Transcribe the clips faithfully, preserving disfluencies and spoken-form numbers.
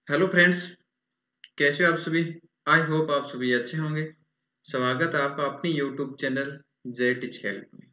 Hello friends, कैसे हो आप सभी। आई होप आप सभी अच्छे होंगे। स्वागत है आपका अपनी YouTube channel J teach help में।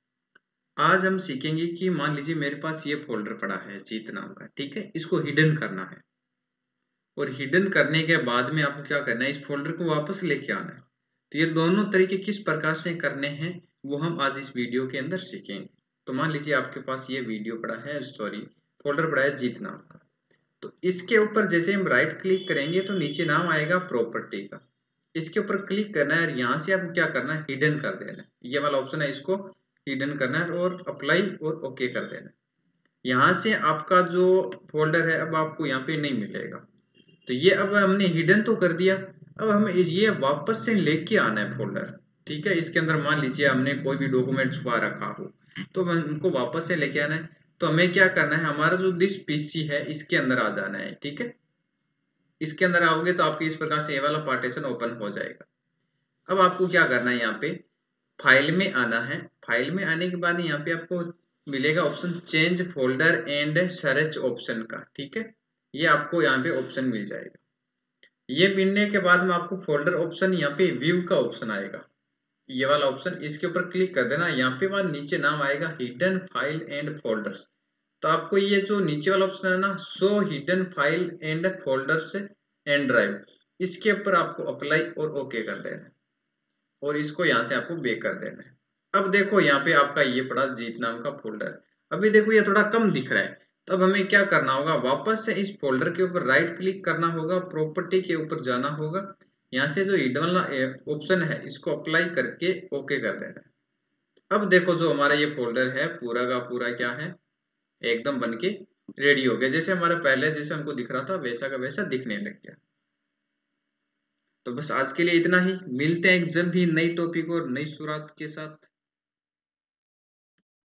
आज हम सीखेंगे कि मान लीजिए मेरे पास ये फोल्डर पड़ा है जीत नाम का, ठीक है। इसको हिडन करना है और हिडन करने के बाद में आपको क्या करना है, इस फोल्डर को वापस लेके आना है। तो ये दोनों तरीके किस प्रकार से करने हैं वो हम आज इस वीडियो के अंदर सीखेंगे। तो मान लीजिए आपके पास ये वीडियो पड़ा है, सॉरी फोल्डर पड़ा है जीत नाम का। तो इसके ऊपर जैसे हम राइट क्लिक करेंगे तो नीचे नाम आएगा प्रॉपर्टी का। इसके ऊपर क्लिक करना है और यहाँ से आपको क्या करना है, हिडन कर देना है। ये वाला ऑप्शन है, इसको हिडन करना है और अप्लाई और ओके कर देना है। यहाँ से आपका जो फोल्डर है अब आपको यहाँ पे नहीं मिलेगा। तो ये अब हमने हिडन तो कर दिया। अब हमें ये वापस से लेके आना है फोल्डर, ठीक है। इसके अंदर मान लीजिए हमने कोई भी डॉक्यूमेंट छुपा रखा हो तो हमें उनको वापस से लेके आना है। तो हमें क्या करना है, हमारा जो दिस पीसी है इसके अंदर आ जाना है, ठीक है। इसके अंदर आओगे तो आपके इस प्रकार से ये वाला पार्टीशन ओपन हो जाएगा। अब आपको क्या करना है, यहाँ पे फाइल में आना है। फाइल में आने के बाद यहाँ पे आपको मिलेगा option change folder and search option का, ठीक है। ये आपको यहाँ पे ऑप्शन मिल जाएगा। ये मिलने के बाद में आपको फोल्डर ऑप्शन यहाँ पे व्यू का ऑप्शन आएगा, ये वाला ऑप्शन, इसके ऊपर क्लिक कर देना। यहाँ पे बाद नीचे नाम आएगा हिडन फाइल एंड फोल्डर्स। तो आपको ये जो नीचे वाला ऑप्शन है ना, show hidden file and folders and drive, इसके ऊपर आपको अप्लाई और ओके कर देना है और इसको यहाँ से आपको बेक कर देना है। अब देखो यहाँ पे आपका ये पड़ा जीत नाम का फोल्डर। अभी देखो ये थोड़ा कम दिख रहा है। तो अब हमें क्या करना होगा, वापस से इस फोल्डर के ऊपर राइट क्लिक करना होगा, प्रॉपर्टी के ऊपर जाना होगा। यहाँ से जो हिडन वाला ऑप्शन है इसको अप्लाई करके ओके कर देना है। अब देखो जो हमारा ये फोल्डर है पूरा का पूरा क्या है, एकदम बन के रेडी हो गया। जैसे हमारा पहले जैसे हमको दिख रहा था वैसा का वैसा दिखने लग गया। तो बस आज के लिए इतना ही। मिलते हैं एक जल्द ही नई टॉपिक और नई शुरुआत के साथ।